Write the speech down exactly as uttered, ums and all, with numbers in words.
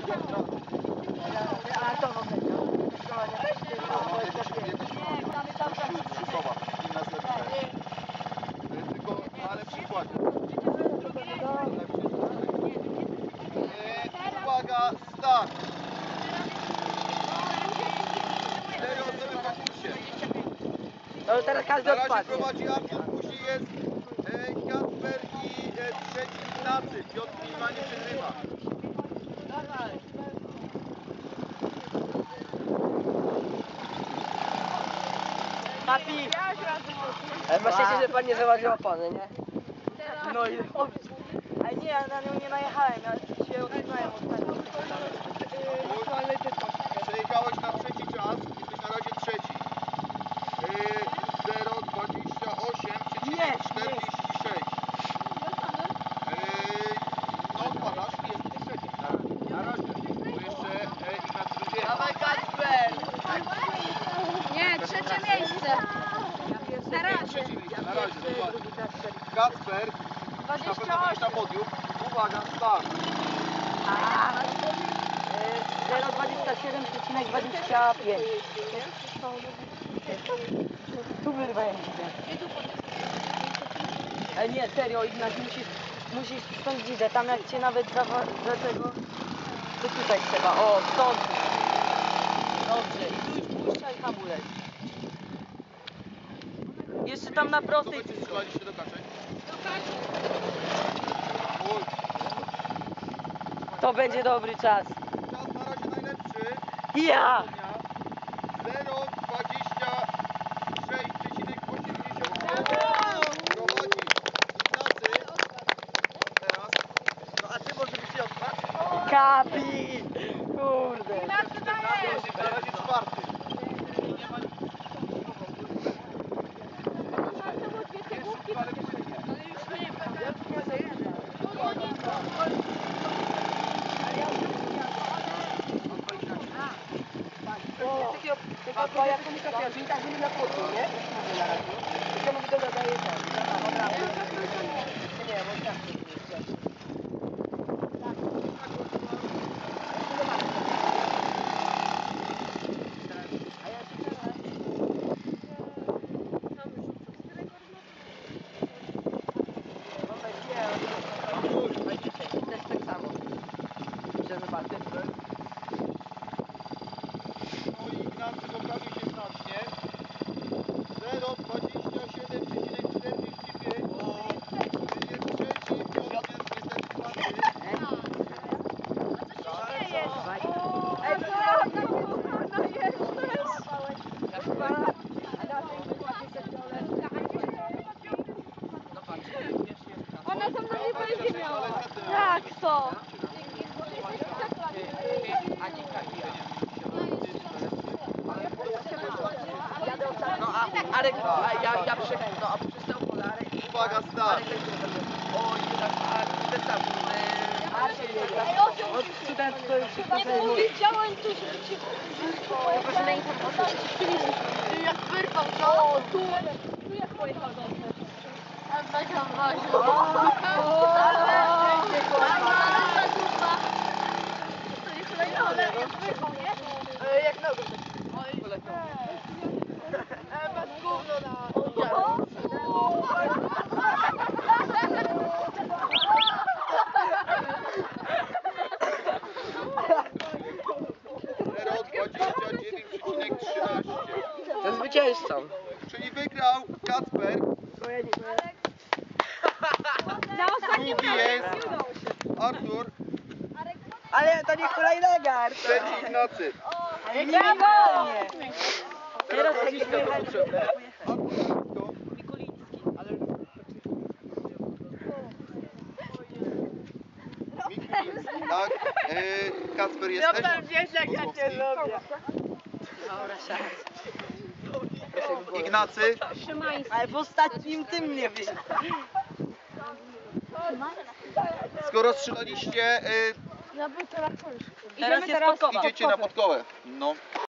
A to w ogóle. Tylko, ale przykład. Uwaga, start! Cztery osoby w konkursie. No teraz każdy Na razie odpadnie. prowadzi Artur, później jest e, Kacper i e, trzeci Ignacy. Piotr Klima nie przegrywa. Papi! Ale ma szczęście, że pan nie założył opony, nie? No i dobrze. Ale nie, ja na nią nie najechałem, ja się odsunąłem od tego. Przejechałeś na trzeci czas, jesteś na razie trzeci. zero dwadzieścia osiem czterdzieści sześć. No odpadasz i jesteś trzeci. Na razie. Bo jeszcze e, Ignacy będzie. Dawaj Kacper! Nie, trzecie miejsce. Na razie. Trzecie miejsce, na razie. Dokładnie. Kacper, na pewno będziesz na podium. Uwaga, start. zero dwadzieścia siedem dwadzieścia pięć. Tu wyrwałem widzę. Ale nie, serio, Ignacy, musisz, musisz stąd widzę. Tam jak cię nawet za, za tego, to tutaj trzeba. O, stąd. Dobrze, i tu już puszczaj hamulec. Jeszcze tam na Kto prostej. będzie strzelali się do kaczek? Oj, To będzie dobry czas. czas na razie najlepszy. Ja! zero dwadzieścia sześć osiemdziesiąt jeden. Prowadzi Ignacy. Teraz. No a ty może być odpadł? Kapi! Kurde. Na razie czwarty. Ale płynie. A jak komunikacja, czyli tak byli na płotu, nie? Na razie. To mówi, to dodaje ten. Dobra. Nie, bo tak. Też tak samo. Że zobaczyć. No i Ignacy poprawił się znacznie. zero dwadzieścia siedem czterdzieści pięć. Jest trzeci, Piotr jest niestety czwarty. Ej, No ona tam na mnie będzie miała. Jak to? No a Arek, a ja, ja przy, no a przystał polarek. Uwaga, start. O, i tak, a ten sam. Od student to już Nie powiedziałem tu, że ci proszę na informację. Jak wyrwał, no tu, tu jak pojechał do mnie. A mega ważne. Ale jak wyrwał, nie? Jak nogą. Bez gówno na... zero dwadzieścia dziewięć trzynaście. To zwycięzcą. Czyli wygrał Kacper. Drugi jest Artur. Ale to nie hulajnoga. Trzeci Ignacy. Ale nie wolno. Teraz Teraz Rosika jak to potrzebne. Artur, to Mikulicki, tak? E, Kacper jesteś? wiesz jak ja cię Kozłowski. lubię. Dobra, szans. Ignacy. Ale w ostatnim tym mnie wyjdzie. Skoro strzelaliście, e, Teraz jest podkowa. idziecie na podkołę. No.